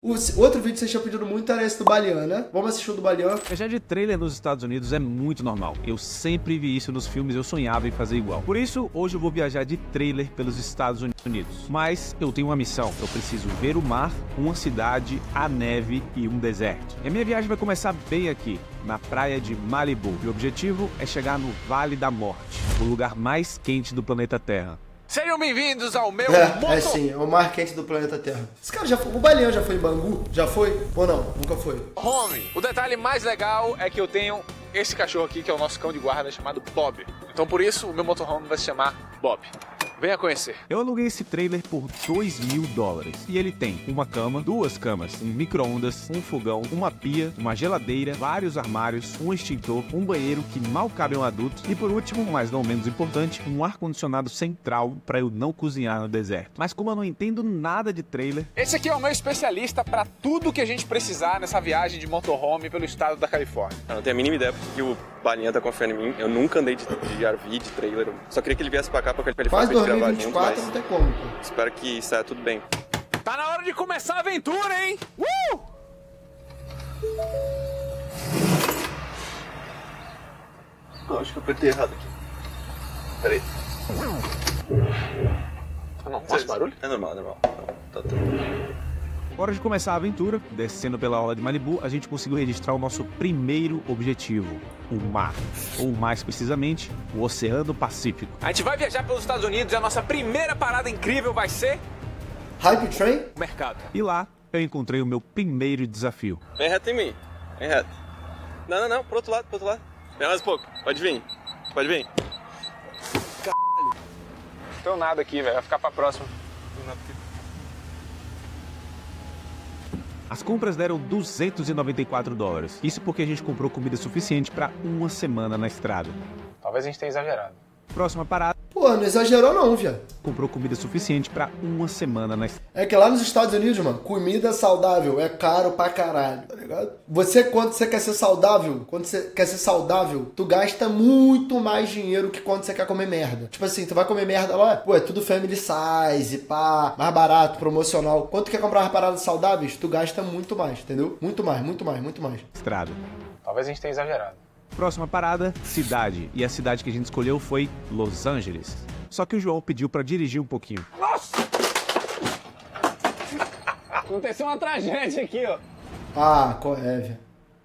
Outro vídeo que vocês tinham pedido muito era esse do Balian, né? Vamos assistir o do Balian. Viajar de trailer nos Estados Unidos é muito normal. Eu sempre vi isso nos filmes, eu sonhava em fazer igual. Por isso, hoje eu vou viajar de trailer pelos Estados Unidos. Mas eu tenho uma missão. Eu preciso ver o mar, uma cidade, a neve e um deserto. E a minha viagem vai começar bem aqui, na praia de Malibu. E o objetivo é chegar no Vale da Morte, o lugar mais quente do planeta Terra. Sejam bem-vindos ao meu É sim, é o mar quente do planeta Terra. Esse cara já foi, o Balian já foi em Bangu? Já foi? Ou não? Nunca foi. Home. O detalhe mais legal é que eu tenho esse cachorro aqui, que é o nosso cão de guarda, chamado Bob. Então por isso o meu motorhome vai se chamar Bob. Venha conhecer. Eu aluguei esse trailer por $2.000 e ele tem uma cama, duas camas, um micro-ondas, um fogão, uma pia, uma geladeira, vários armários, um extintor, um banheiro que mal cabe a um adulto e por último, mas não menos importante, um ar-condicionado central para eu não cozinhar no deserto. Mas como eu não entendo nada de trailer... Esse aqui é o meu especialista para tudo que a gente precisar nessa viagem de motorhome pelo estado da Califórnia. Eu não tenho a mínima ideia porque o Balian tá confiando em mim. Eu nunca andei de RV, de trailer. Só queria que ele viesse pra cá pra Califórnia. 2024 não tem como, pô. Espero que saia tudo bem. Tá na hora de começar a aventura, hein? Acho que eu apertei errado aqui. Peraí. Não faz barulho? É normal, é normal. Tá tudo. Hora de começar a aventura. Descendo pela orla de Malibu, a gente conseguiu registrar o nosso primeiro objetivo, o mar. Ou mais precisamente, o Oceano Pacífico. A gente vai viajar pelos Estados Unidos e a nossa primeira parada incrível vai ser... Hype Train? o mercado. E lá, eu encontrei o meu primeiro desafio. Vem reto em mim. Vem reto. Não. Pro outro lado, pro outro lado. Vem mais um pouco. Pode vir. Pode vir. Não tenho nada aqui, velho. Vai ficar pra próxima. As compras deram $294. Isso porque a gente comprou comida suficiente para uma semana na estrada. Talvez a gente tenha exagerado. Próxima parada, Pô, não exagerou não, viado. comprou comida suficiente para uma semana na estrada. É que lá nos Estados Unidos, mano, comida saudável é caro pra caralho, tá ligado? Quando você quer ser saudável, tu gasta muito mais dinheiro que quando você quer comer merda. Tipo assim, tu vai comer merda lá, pô, é tudo family size, pá, mais barato, promocional. Quando tu quer comprar umas paradas saudáveis, tu gasta muito mais, entendeu? Muito mais. Estrada. Talvez a gente tenha exagerado. Próxima parada, cidade. E a cidade que a gente escolheu foi Los Angeles. Só que o João pediu para dirigir um pouquinho. Nossa! Aconteceu uma tragédia aqui, ó. Ah, qual é, velho?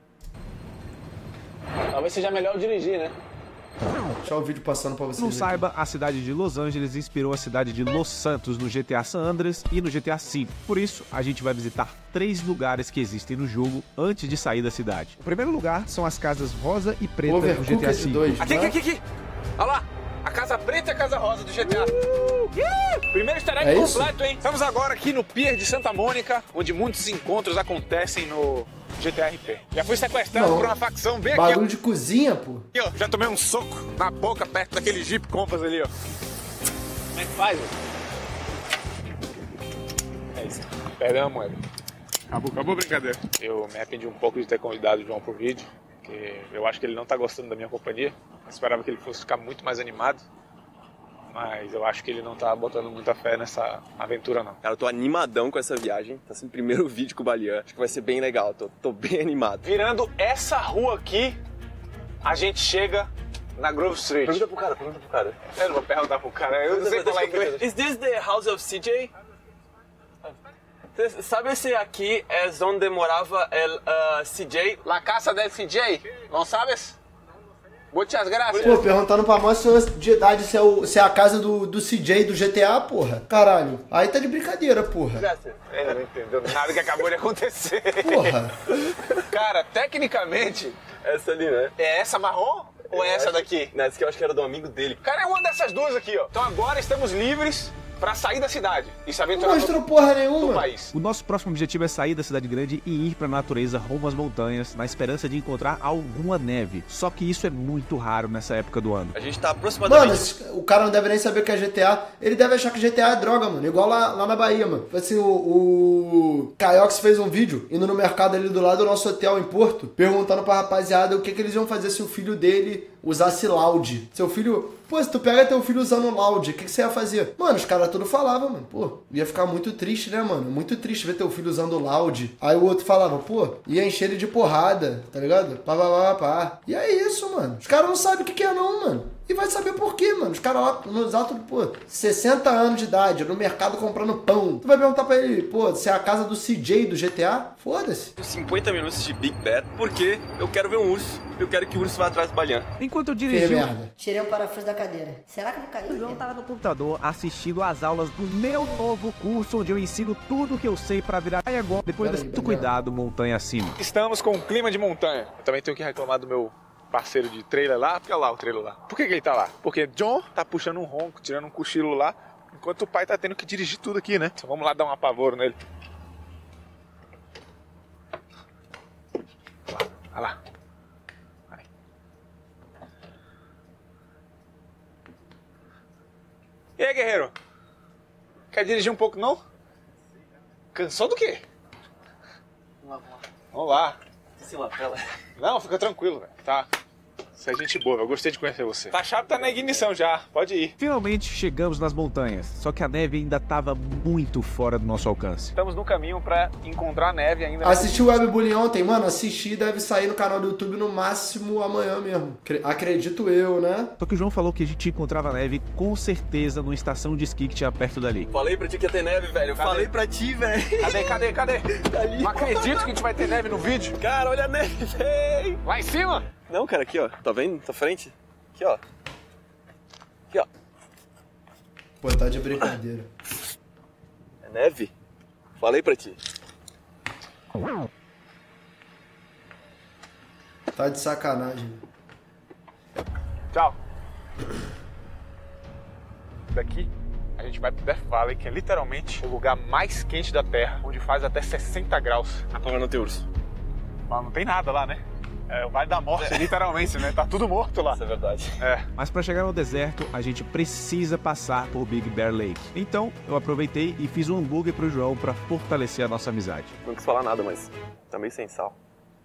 Talvez seja melhor eu dirigir, né? Deixa o vídeo passando pra vocês. Não aqui. saiba, a cidade de Los Angeles inspirou a cidade de Los Santos no GTA San Andreas e no GTA V. Por isso, a gente vai visitar 3 lugares que existem no jogo antes de sair da cidade. O primeiro lugar são as casas rosa e preta do GTA Overcooked V. 2, Aqui, né? aqui. Olha lá. A casa preta e a casa rosa do GTA. Primeiro easter egg É isso? completo, hein? Estamos agora aqui no Pier de Santa Mônica, onde muitos encontros acontecem no GTA RP. Já fui sequestrado Não. por uma facção bem aqui, Bagulho de cozinha, pô. ó. Já tomei um soco na boca perto daquele Jeep Compass ali, ó. Como é que faz, velho? É isso. Perdão, moeda. Acabou a brincadeira. Eu me arrependi um pouco de ter convidado o João pro vídeo, porque eu acho que ele não tá gostando da minha companhia. Eu esperava que ele fosse ficar muito mais animado, mas eu acho que ele não tá botando muita fé nessa aventura, não. Cara, eu tô animadão com essa viagem. Tá sendo o primeiro vídeo com o Balian. Acho que vai ser bem legal. Tô bem animado. Virando essa rua aqui, a gente chega na Grove Street. Pergunta pro cara. Eu não vou perguntar pro cara, eu não sei falar inglês. Is this the house of CJ? Sabe se aqui é onde morava o CJ? La casa del CJ, não sabes? Muchas gracias. Pô, perguntando pra moça de idade se é a casa do CJ do GTA, porra. Caralho. Aí tá de brincadeira, porra. Ele não entendeu nada que acabou de acontecer. Porra. Cara, tecnicamente, Essa ali, né? é essa marrom ou é essa daqui? Essa que eu acho que era do amigo dele. Cara, é uma dessas duas aqui, ó. Então agora estamos livres pra sair da cidade e se Não aventurar mostrou no porra nenhuma. país. O nosso próximo objetivo é sair da cidade grande e ir para a natureza rumo às montanhas, na esperança de encontrar alguma neve. Só que isso é muito raro nessa época do ano. A gente tá Mano, aproximadamente... o cara não deve nem saber o que é GTA. Ele deve achar que GTA é droga, mano. Igual lá na Bahia, mano. Assim, o Caiox fez um vídeo indo no mercado ali do lado do nosso hotel em Porto, perguntando pra rapaziada o que eles iam fazer se o filho dele usasse loud. Seu filho... Pô, se tu pega teu filho usando loud, o que você ia fazer? Mano, os caras tudo falavam, mano. Pô, ia ficar muito triste, né, mano? Muito triste ver teu filho usando loud. Aí o outro falava, pô, ia encher ele de porrada, tá ligado? Pá, pá, pá, pá. E é isso, mano. Os caras não sabem o que é não, mano. E vai saber por quê, mano. Os caras lá, nos altos, pô, 60 anos de idade, no mercado comprando pão. Tu vai perguntar pra ele, pô, se é a casa do CJ do GTA? Foda-se. 50 minutos de Big Bad, porque eu quero ver um urso. Eu quero que o urso vá atrás do Balean. Enquanto eu dirigi, tirei o parafuso da cadeira. Será que não caiu? o João tava no computador assistindo às aulas do meu novo curso, onde eu ensino tudo o que eu sei pra virar agora, depois de muito cuidado, montanha acima. Estamos com um clima de montanha. Eu também tenho que reclamar do meu parceiro de trailer lá. Fica lá o trailer lá. Por que ele tá lá? Porque John tá puxando um ronco, tirando um cochilo lá, enquanto o pai tá tendo que dirigir tudo aqui, né? Então vamos lá dar um apavoro nele. Olha lá. Vai. E aí, guerreiro? Quer dirigir um pouco, não? Cansou do quê? Vamos lá. Sim, lapela. Não, fica tranquilo, velho. Tá. Você é gente boa, eu gostei de conhecer você. A chave tá na ignição já, pode ir. Finalmente chegamos nas montanhas, só que a neve ainda estava muito fora do nosso alcance. Estamos no caminho pra encontrar neve ainda. Assisti o Webbullying ontem, mano, assisti, deve sair no canal do YouTube no máximo amanhã mesmo. Acredito eu, né? Só que o João falou que a gente encontrava neve com certeza numa estação de esqui que tinha perto dali. Falei pra ti que ia ter neve, velho. Falei pra ti, velho. Cadê? Ali. Não acredito que a gente vai ter neve no vídeo. Cara, olha a neve, velho. Lá em cima? Não, cara, aqui, ó. Tá vendo? Tá frente? Aqui, ó. Aqui, ó. Pô, tá de brincadeira. É neve? Falei pra ti. Tá de sacanagem. Tchau. Daqui a gente vai pro Death Valley, que é literalmente o lugar mais quente da Terra, onde faz até 60 graus. Agora não tem urso. Mas não tem nada lá, né? É o Vale da Morte, literalmente, né? Tá tudo morto lá. Isso é verdade. É. Mas para chegar no deserto, a gente precisa passar por Big Bear Lake. Então, eu aproveitei e fiz um hambúrguer pro João para fortalecer a nossa amizade. Não quis falar nada, mas tá meio sem sal.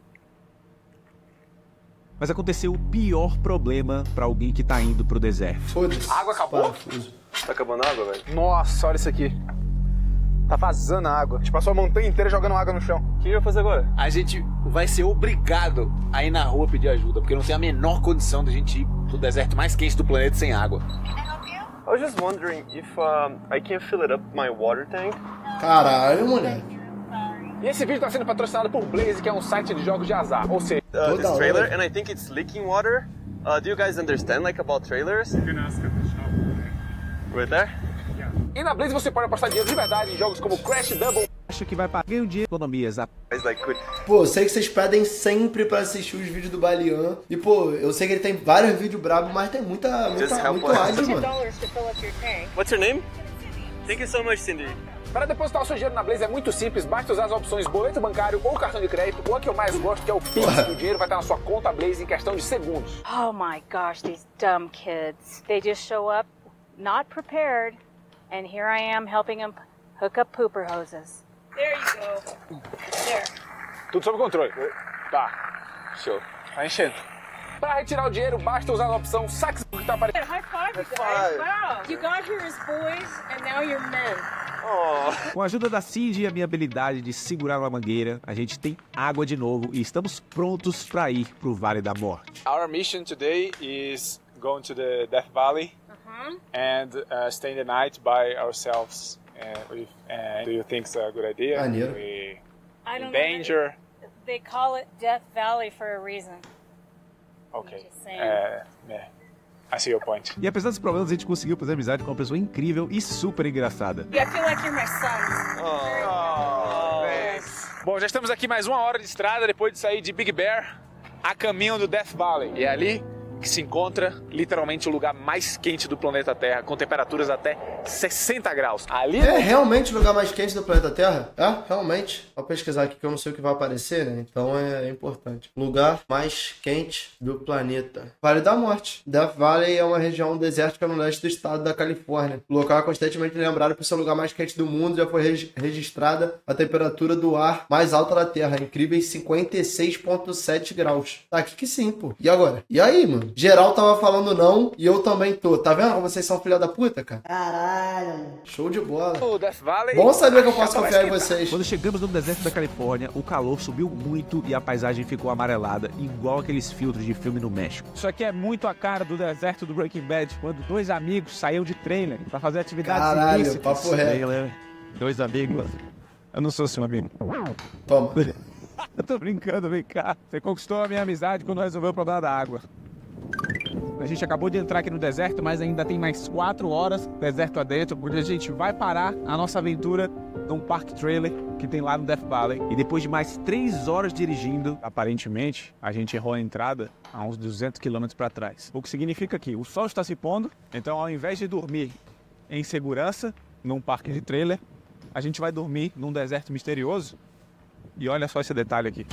Mas aconteceu o pior problema para alguém que tá indo pro deserto. Foda-se. A água acabou? Parafuso. Tá acabando a água, velho? Nossa, olha isso aqui. Tá vazando a água. A gente passou a montanha inteira jogando água no chão. O que eu ia fazer agora? A gente vai ser obrigado a ir na rua pedir ajuda, porque não tem a menor condição de a gente ir pro deserto mais quente do planeta sem água. I was just wondering if I can fill it up my water tank. Caralho, moleque. E esse vídeo tá sendo patrocinado por Blaze, que é um site de jogos de azar. Ou seja, This Toda trailer, hora. and I think it's leaking water. Do you guys understand like about trailers? You can ask at the shop. Right there? e na Blaze você pode apostar dinheiro de verdade em jogos como Crash Double. Acho que vai pagar um dia economias. Guys, like, could... Pô, eu sei que vocês pedem sempre pra assistir os vídeos do Balean. E, pô, eu sei que ele tem vários vídeos brabos, mas tem muito help áudio, us. mano. What's your name? Thank you so much, Cindy. Para depositar o seu dinheiro na Blaze é muito simples, basta usar as opções boleto bancário ou cartão de crédito, ou a que eu mais gosto, que é o Pix. O dinheiro vai estar na sua conta Blaze em questão de segundos. Oh my gosh, these dumb kids. They just show up not prepared, and here I am helping them hook up pooper hoses. There you go. There. Tudo sob controle. Tá. Show. Tá enchendo. Para retirar o dinheiro, basta usar a opção saque que tá aparecendo. High five, you guys. Wow. You got here as boys, and now you're men. Com a ajuda da Cindy e a minha habilidade de segurar uma mangueira, a gente tem água de novo e estamos prontos para ir pro Vale da Morte. Our mission today is going to the Death Valley and staying the night by ourselves. Do you think it's a good idea? Maneiro. We I in don't danger? know. They call it Death Valley for a reason. Okay. Just saying. Yeah. I see your point. E apesar dos problemas, a gente conseguiu fazer amizade com uma pessoa incrível e super engraçada. I feel like you're my sons. Bom, já estamos aqui mais uma hora de estrada depois de sair de Big Bear a caminho do Death Valley. E é ali que se encontra literalmente o lugar mais quente do planeta Terra, com temperaturas até 60 graus. Ali É realmente o lugar mais quente do planeta Terra? É, realmente. Vou pesquisar aqui que eu não sei o que vai aparecer, né? Então é importante. Lugar mais quente do planeta. Vale da Morte. Death Valley é uma região desértica no leste do estado da Califórnia. O local é constantemente lembrado por ser o lugar mais quente do mundo. Já foi registrada a temperatura do ar mais alta da Terra, incríveis 56,7 graus. Tá aqui que sim, pô. E agora? E aí, mano? Geral tava falando não e eu também tô. Tá vendo como vocês são filha da puta, cara? Caralho. Show de bola. O Death Valley. Bom saber que eu posso confiar em vocês. Quando chegamos no deserto da Califórnia, o calor subiu muito e a paisagem ficou amarelada, igual aqueles filtros de filme no México. Isso aqui é muito a cara do deserto do Breaking Bad, quando dois amigos saíam de trailer pra fazer atividades Caralho, ilícitas. papo reto. Trailer, dois amigos. Eu não sou seu amigo. Toma. Eu tô brincando, vem cá. Você conquistou a minha amizade quando resolveu o problema da água. A gente acabou de entrar aqui no deserto, mas ainda tem mais 4 horas deserto adentro, onde a gente vai parar a nossa aventura num parque trailer que tem lá no Death Valley. E depois de mais 3 horas dirigindo, aparentemente, a gente errou a entrada a uns 200 km para trás. O que significa que o sol está se pondo, então ao invés de dormir em segurança num parque de trailer, a gente vai dormir num deserto misterioso. E olha só esse detalhe aqui.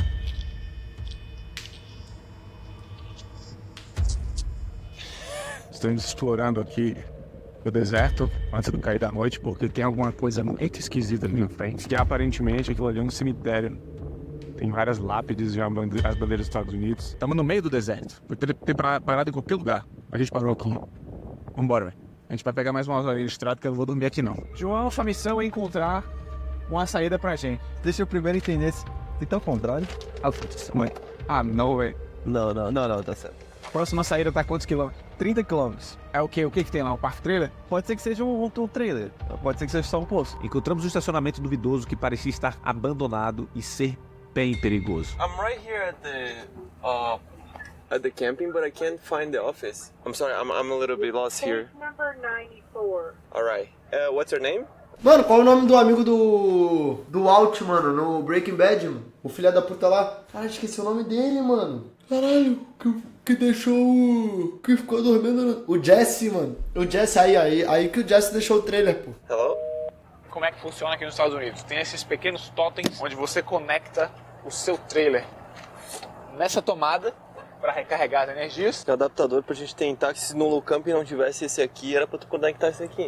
Estamos explorando aqui o deserto antes do cair da noite, porque tem alguma coisa muito esquisita ali na frente, que aparentemente aquilo ali é um cemitério. Tem várias lápides e as bandeiras dos Estados Unidos. Estamos no meio do deserto. Poderia ter parado em qualquer lugar. A gente parou aqui. Vambora, velho. A gente vai pegar mais umas horas de estrada, que eu não vou dormir aqui não. João, sua missão é encontrar uma saída pra gente. Deixa eu primeiro entender se tá ao contrário. Ah, não, velho. Não, tá certo. A próxima saída tá a quantos quilômetros? 30 km. É o quê? O que tem lá? O parque trailer? Pode ser que seja um trailer. Pode ser que seja só um poço. Encontramos um estacionamento duvidoso que parecia estar abandonado e ser bem perigoso. I'm right here at the camping, but I can't find the office. I'm sorry, I'm a little bit lost here. Number 94. Alright. What's your name? Mano, qual é o nome do amigo do Walt, mano, no Breaking Bad, mano? O filho da puta lá. Cara, esqueci o nome dele, mano. Caralho, que deixou o... que ficou dormindo... O Jesse, mano. O Jesse, aí que o Jesse deixou o trailer, pô. Hello? Como é que funciona aqui nos Estados Unidos? Tem esses pequenos totens onde você conecta o seu trailer nessa tomada para recarregar as energias. Um adaptador pra gente tentar, que se no low camping não tivesse esse aqui, era pra tu conectar esse aqui.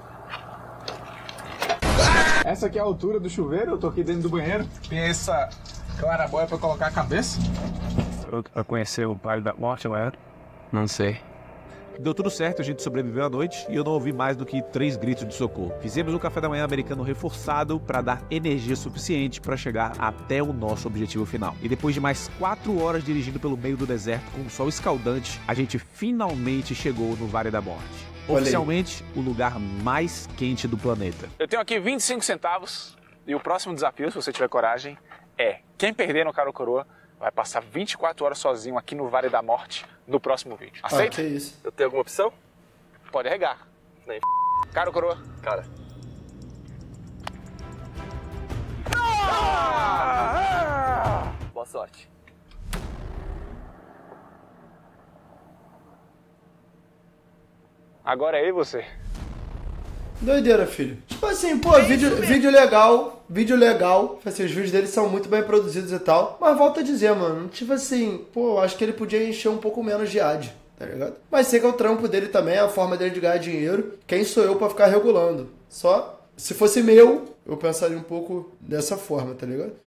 Essa aqui é a altura do chuveiro, eu tô aqui dentro do banheiro. Tem essa clarabóia pra colocar a cabeça. Eu conheci o pai da morte, não é? Não sei. Deu tudo certo, a gente sobreviveu à noite e eu não ouvi mais do que 3 gritos de socorro. Fizemos um café da manhã americano reforçado para dar energia suficiente para chegar até o nosso objetivo final. E depois de mais 4 horas dirigindo pelo meio do deserto com um sol escaldante, a gente finalmente chegou no Vale da Morte. Oficialmente, o lugar mais quente do planeta. Eu tenho aqui 25 centavos e o próximo desafio, se você tiver coragem, é quem perder no Cara ou Coroa vai passar 24 horas sozinho aqui no Vale da Morte no próximo vídeo. Aceita? Que isso. Eu tenho alguma opção? Pode regar. Nem Cara ou Coroa? Cara. Boa sorte. Agora é aí você. Doideira, filho. Tipo assim, pô, vídeo legal. Assim, os vídeos dele são muito bem produzidos e tal. Mas volto a dizer, mano, tipo assim, pô, eu acho que ele podia encher um pouco menos de ad, tá ligado? Mas sei que é o trampo dele também, a forma dele de ganhar dinheiro. Quem sou eu pra ficar regulando? Só, se fosse meu, eu pensaria um pouco dessa forma, tá ligado?